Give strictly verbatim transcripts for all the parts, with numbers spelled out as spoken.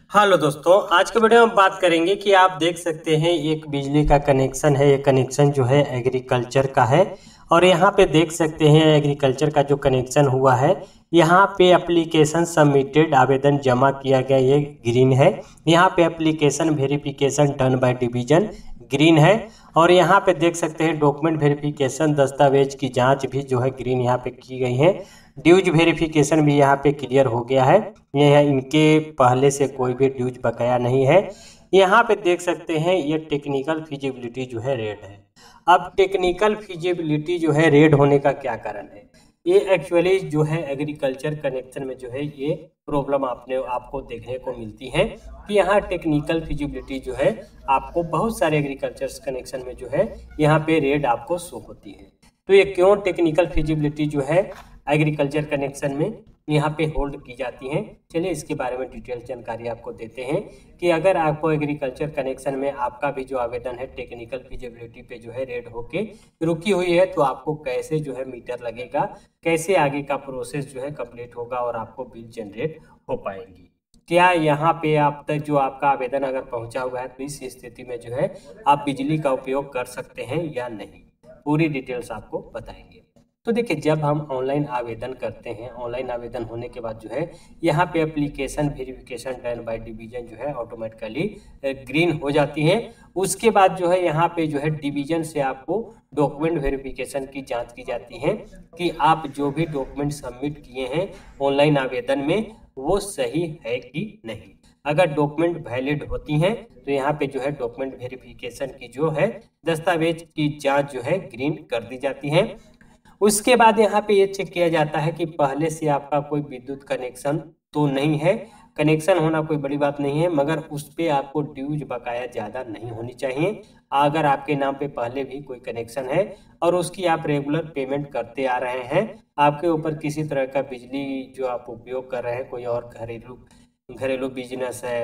Hello दोस्तों, आज के वीडियो में हम बात करेंगे कि आप देख सकते हैं एक बिजली का कनेक्शन है। ये कनेक्शन जो है एग्रीकल्चर का है और यहाँ पे देख सकते हैं एग्रीकल्चर का जो कनेक्शन हुआ है, यहाँ पे एप्लीकेशन सबमिटेड आवेदन जमा किया गया, ये ग्रीन है। यहाँ पे application verification done by division green है और यहाँ पे देख सकते हैं डॉक्यूमेंट वेरिफिकेशन दस्तावेज की जांच भी जो है ग्रीन यहाँ पे की गई है। ड्यूज वेरिफिकेशन भी यहाँ पे क्लियर हो गया है। यह इनके पहले से कोई भी ड्यूज बकाया नहीं है। यहाँ पे देख सकते हैं ये टेक्निकल फिजिबिलिटी जो है रेड है। अब टेक्निकल फिजिबिलिटी जो है रेड होने का क्या कारण है? ये एक्चुअली जो है एग्रीकल्चर कनेक्शन में जो है ये प्रॉब्लम आपने आपको देखने को मिलती है कि यहाँ टेक्निकल फिजिबिलिटी जो है आपको बहुत सारे एग्रीकल्चर कनेक्शन में जो है यहाँ पे रेड आपको शो होती है। तो ये क्यों टेक्निकल फिजिबिलिटी जो है एग्रीकल्चर कनेक्शन में यहाँ पे होल्ड की जाती हैं, चलिए इसके बारे में डिटेल जानकारी आपको देते हैं कि अगर आपको एग्रीकल्चर कनेक्शन में आपका भी जो आवेदन है टेक्निकल फिजिबिलिटी पे जो है रेड होके रुकी हुई है तो आपको कैसे जो है मीटर लगेगा, कैसे आगे का प्रोसेस जो है कंप्लीट होगा और आपको बिल जनरेट हो पाएंगी। क्या यहाँ पे आप तक जो आपका आवेदन अगर पहुँचा हुआ है तो इस स्थिति में जो है आप बिजली का उपयोग कर सकते हैं या नहीं, पूरी डिटेल्स आपको बताएंगे। तो देखिए, जब हम ऑनलाइन आवेदन करते हैं, ऑनलाइन आवेदन होने के बाद जो है यहाँ पे application verification done by division जो है ऑटोमेटिकली ग्रीन हो जाती है। उसके बाद जो है यहाँ पे जो है डिवीजन से आपको डॉक्यूमेंट वेरिफिकेशन की जांच की जाती है कि आप जो भी डॉक्यूमेंट सबमिट किए हैं ऑनलाइन आवेदन में वो सही है कि नहीं। अगर डॉक्यूमेंट वैलिड होती हैं तो यहाँ पे जो है डॉक्यूमेंट वेरिफिकेशन की जो है दस्तावेज की जाँच जो है ग्रीन कर दी जाती है। उसके बाद यहाँ पे ये चेक किया जाता है कि पहले से आपका कोई विद्युत कनेक्शन तो नहीं है। कनेक्शन होना कोई बड़ी बात नहीं है, मगर उस पर आपको ड्यूज बकाया ज़्यादा नहीं होनी चाहिए। अगर आपके नाम पे पहले भी कोई कनेक्शन है और उसकी आप रेगुलर पेमेंट करते आ रहे हैं, आपके ऊपर किसी तरह का बिजली जो आप उपयोग कर रहे हैं, कोई और घरेलू घरेलू बिजनेस है,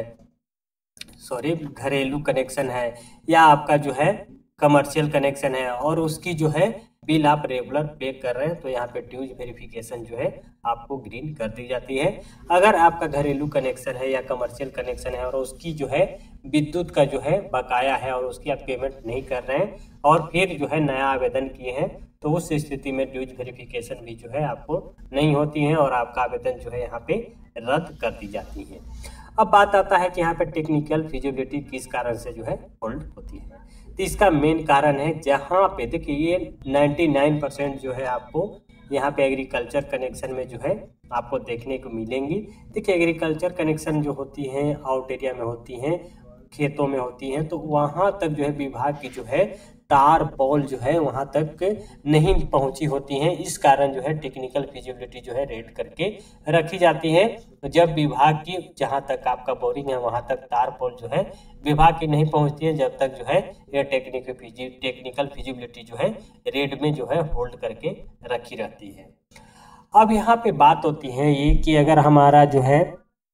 सॉरी घरेलू कनेक्शन है या आपका जो है कमर्शियल कनेक्शन है और उसकी जो है बिल आप रेगुलर पे कर रहे हैं तो यहाँ पे ड्यूज वेरिफिकेशन जो है आपको ग्रीन कर दी जाती है। अगर आपका घरेलू कनेक्शन है या कमर्शियल कनेक्शन है और उसकी जो है विद्युत का जो है बकाया है और उसकी आप पेमेंट नहीं कर रहे हैं और फिर जो है नया आवेदन किए हैं तो उस स्थिति में ड्यूज वेरिफिकेशन भी जो है आपको नहीं होती है और आपका आवेदन जो है यहाँ पे रद्द कर दी जाती है। अब बात आता है कि यहाँ पे टेक्निकल फिजिबिलिटी किस कारण से जो है होल्ड होती है। तो इसका मेन कारण है, जहाँ पे देखिए ये निन्यानवे परसेंट जो है आपको यहाँ पे एग्रीकल्चर कनेक्शन में जो है आपको देखने को मिलेंगी। देखिए, एग्रीकल्चर कनेक्शन जो होती हैं आउट एरिया में होती हैं, खेतों में होती हैं, तो वहाँ तक जो है विभाग की जो है तार पोल जो है वहाँ तक नहीं पहुँची होती हैं। इस कारण जो है टेक्निकल फिजिबिलिटी जो है रेड करके रखी जाती है। जब विभाग की जहाँ तक आपका बोरिंग है वहाँ तक तार पोल जो है विभाग की नहीं पहुँचती है, जब तक जो है ये टेक्निकल फिजि टेक्निकल फिजिबिलिटी जो है रेड में जो है होल्ड करके रखी रहती है। अब यहाँ पे बात होती है ये कि अगर हमारा जो है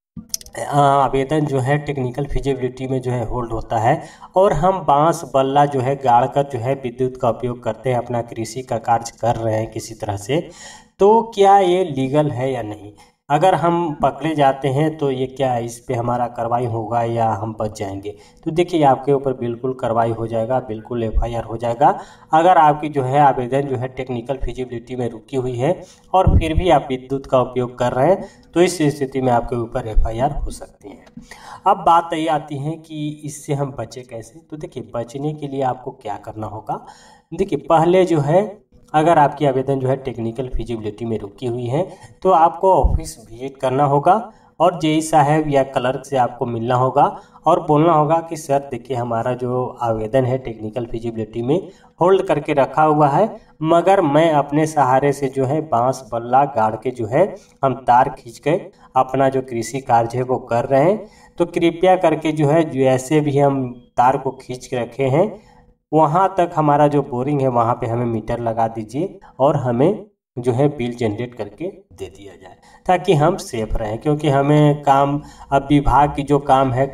आवेदन जो है टेक्निकल फिजिबिलिटी में जो है होल्ड होता है और हम बांस बल्ला जो है गाड़ कर जो है विद्युत का उपयोग करते हैं, अपना कृषि का कार्य कर रहे हैं किसी तरह से, तो क्या ये लीगल है या नहीं? अगर हम पकड़े जाते हैं तो ये क्या इस पे हमारा कार्रवाई होगा या हम बच जाएंगे? तो देखिए, आपके ऊपर बिल्कुल कार्रवाई हो जाएगा, बिल्कुल एफ आई आर हो जाएगा। अगर आपकी जो है आवेदन जो है टेक्निकल फिजिबिलिटी में रुकी हुई है और फिर भी आप विद्युत का उपयोग कर रहे हैं तो इस स्थिति में आपके ऊपर एफ आई आर हो सकती है। अब बात ये आती है कि इससे हम बचे कैसे? तो देखिए, बचने के लिए आपको क्या करना होगा। देखिए, पहले जो है अगर आपकी आवेदन जो है टेक्निकल फिजिबिलिटी में रुकी हुई है तो आपको ऑफिस विजिट करना होगा और जेई साहब या क्लर्क से आपको मिलना होगा और बोलना होगा कि सर देखिए, हमारा जो आवेदन है टेक्निकल फिजिबिलिटी में होल्ड करके रखा हुआ है, मगर मैं अपने सहारे से जो है बांस बल्ला गाड़ के जो है हम तार खींच के अपना जो कृषि कार्य है वो कर रहे हैं, तो कृपया करके जो है जैसे भी हम तार को खींच के रखे हैं वहाँ तक हमारा जो बोरिंग है वहाँ पे हमें मीटर लगा दीजिए और हमें जो है बिल जनरेट करके दे दिया जाए ताकि हम सेफ रहें। क्योंकि हमें काम, अब विभाग की जो काम है कब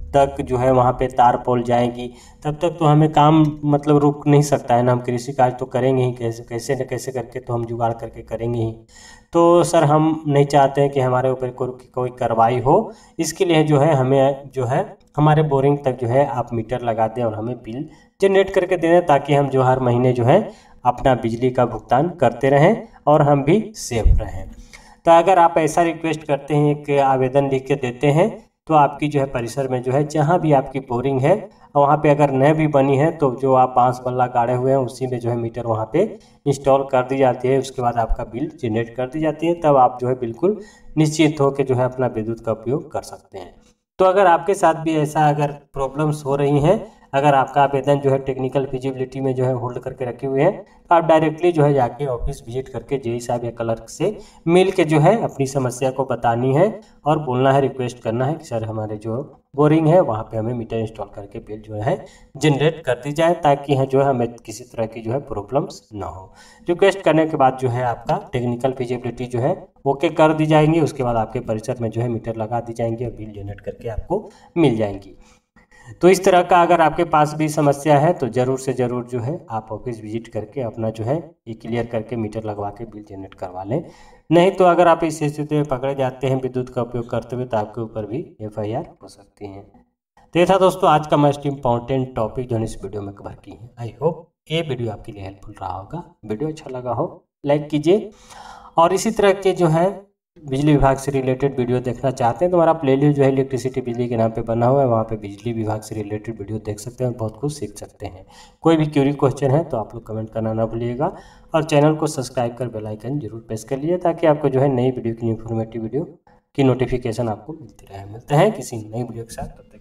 तक जो है वहाँ पे तार पोल जाएंगी, तब तक तो हमें काम मतलब रुक नहीं सकता है ना। हम कृषि कार्य तो करेंगे ही, कैसे कैसे न कैसे करके तो हम जुगाड़ करके करेंगे ही। तो सर हम नहीं चाहते हैं कि हमारे ऊपर कोई कोई कार्रवाई हो। इसके लिए जो है हमें जो है हमारे बोरिंग तक जो है आप मीटर लगा दें और हमें बिल जनरेट करके दे दें, ताकि हम जो हर महीने जो है अपना बिजली का भुगतान करते रहें और हम भी सेफ रहें। तो अगर आप ऐसा रिक्वेस्ट करते हैं, एक आवेदन लिख के देते हैं, तो आपकी जो है परिसर में जो है जहाँ भी आपकी बोरिंग है वहाँ पे अगर नए भी बनी है तो जो आप बांस बल्ला गाड़े हुए हैं उसी में जो है मीटर वहाँ पे इंस्टॉल कर दी जाती है। उसके बाद आपका बिल जनरेट कर दी जाती है, तब आप जो है बिल्कुल निश्चित हो के जो है अपना विद्युत का उपयोग कर सकते हैं। तो अगर आपके साथ भी ऐसा अगर प्रॉब्लम्स हो रही हैं, अगर आपका आवेदन जो है टेक्निकल फिजिबिलिटी में जो है होल्ड करके रखे हुए हैं, तो आप डायरेक्टली जो है जाके ऑफिस विजिट करके जेई साहब या क्लर्क से मिल के जो है अपनी समस्या को बतानी है और बोलना है, रिक्वेस्ट करना है कि सर हमारे जो बोरिंग है वहाँ पे हमें मीटर इंस्टॉल करके बिल जो है जनरेट कर दी जाए, ताकि है जो है हमें किसी तरह की जो है प्रॉब्लम्स ना हो। रिक्वेस्ट करने के बाद जो है आपका टेक्निकल फिजिबिलिटी जो है ओके कर दी जाएंगी। उसके बाद आपके परिसर में जो है मीटर लगा दी जाएंगी और बिल जनरेट करके आपको मिल जाएंगी। तो इस तरह का अगर आपके पास भी समस्या है तो ज़रूर से ज़रूर जो है आप ऑफिस विजिट करके अपना जो है ये क्लियर करके मीटर लगवा के बिल जनरेट करवा लें। नहीं तो अगर आप इस स्थिति में पकड़े जाते हैं विद्युत का उपयोग करते हुए, तो आपके ऊपर भी एफ आई आर हो सकती है। तो ये था दोस्तों आज का मोस्ट इम्पॉर्टेंट टॉपिक जो इस वीडियो में कवर की है। आई होप ये वीडियो आपके लिए हेल्पफुल रहा होगा। वीडियो अच्छा लगा हो लाइक कीजिए, और इसी तरह के जो है बिजली विभाग से रिलेटेड वीडियो देखना चाहते हैं तो हमारा प्लेलिस्ट जो है इलेक्ट्रिसिटी बिजली के नाम पे बना हुआ है, वहाँ पे बिजली विभाग से रिलेटेड वीडियो देख सकते हैं और बहुत कुछ सीख सकते हैं। कोई भी क्यूरी क्वेश्चन है तो आप लोग कमेंट करना ना भूलिएगा, और चैनल को सब्सक्राइब कर बेल आइकन जरूर प्रेस कर लीजिए, ताकि आपको जो है नई वीडियो की इन्फॉर्मेटिव वीडियो की नोटिफिकेशन आपको मिलती रहे। मिलते हैं किसी नई वीडियो के साथ, तब तक